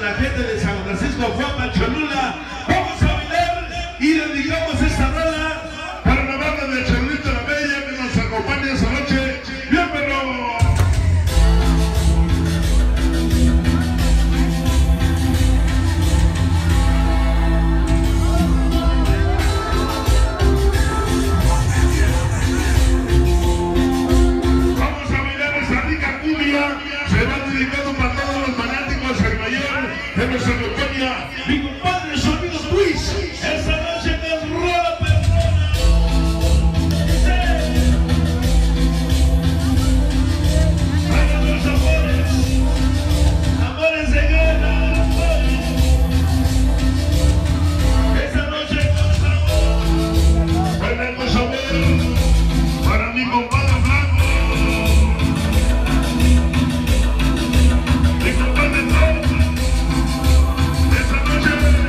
la gente de San Francisco, Juan Cholula. Vamos a bailar y dedicamos esta rola para la banda de Cholulito La Bella que nos acompaña esta noche. ¡Bien, perro! Se va dedicando para todos los fanáticos, el mayor de nuestra compañía, mi compadre Sonido Luis, esta noche que rola perrona. Traigan los amores, amores de guerra, esta noche con sabor, traigan con sabor para mi compadre Blanco. Esta noche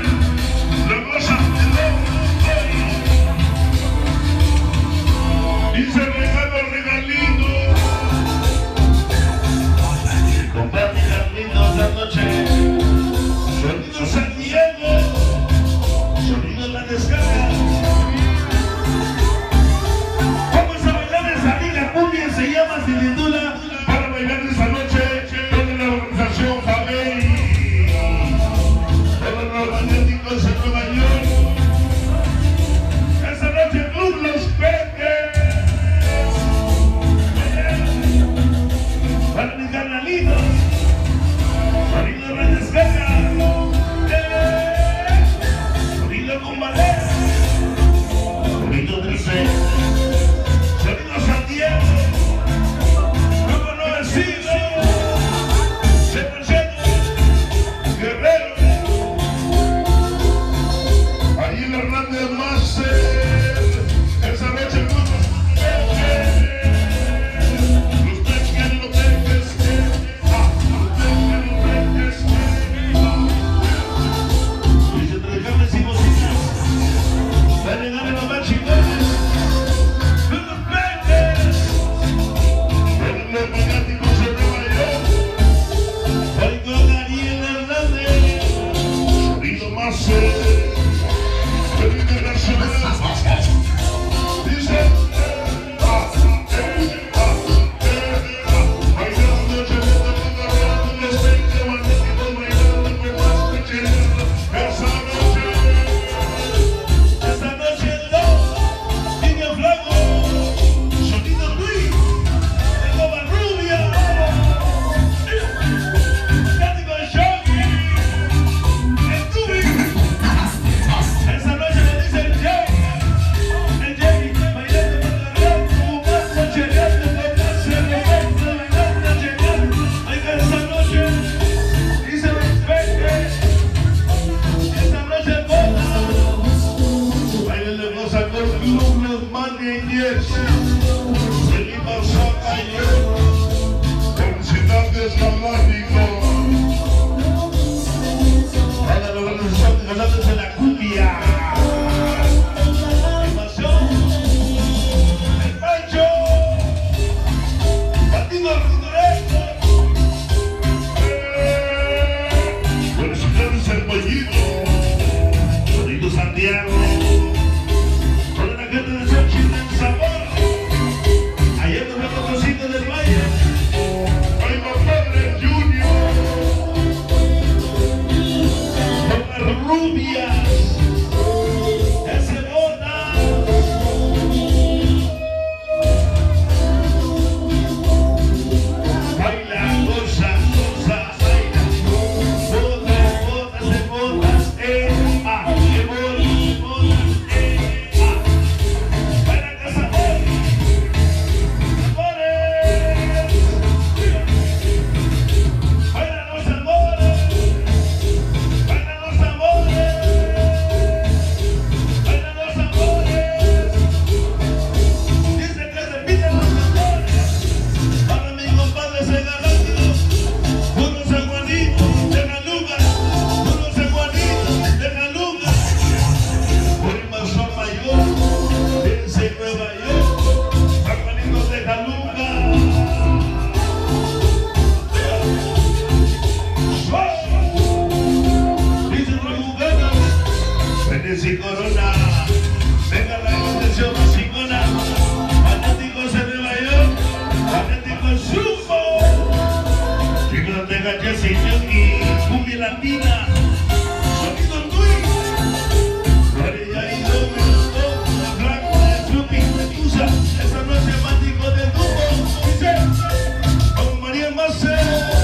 Tigres y Corona. Venga la intención más chingona. Fanáticos en Nueva York, fanáticos Sumo. Chicos de Gachas y Yogi, cumbia latina. Sonido Luis. Gloria y Domingo, Blanco de Chupi, Medusa. Esa noche mágico del grupo. Dice, con María Mase.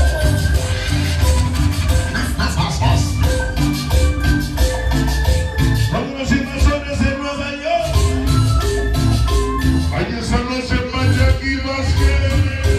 Vámonos invasones en Nueva York. Ay, esa noche Payaki Vázquez.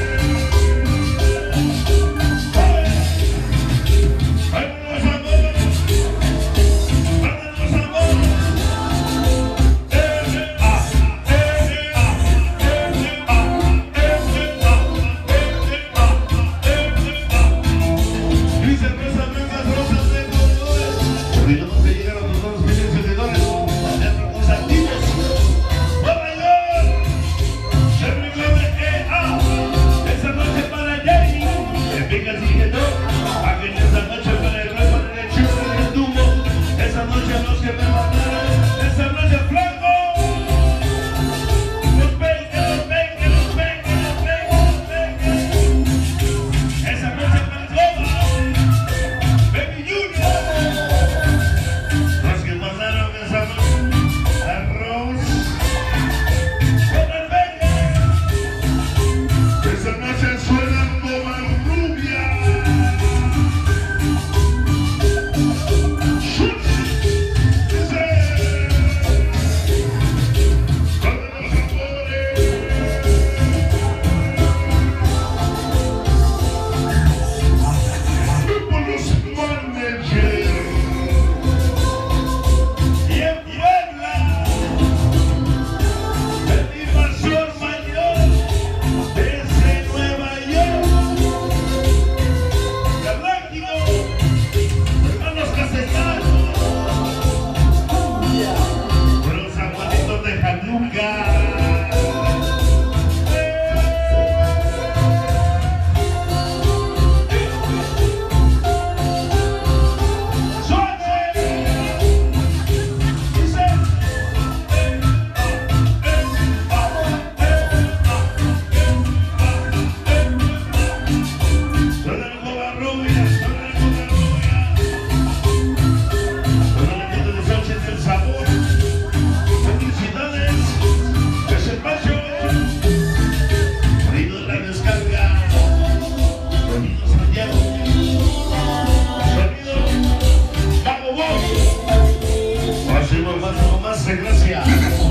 Gracias.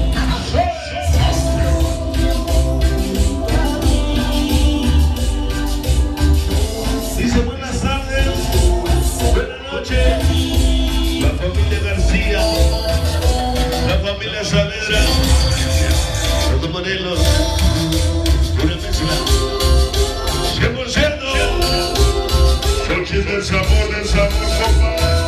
Dice buenas tardes, buenas noches, la familia García, la familia Saavedra, los Morelos, una mezcla, 100%, noches del sabor, compadre.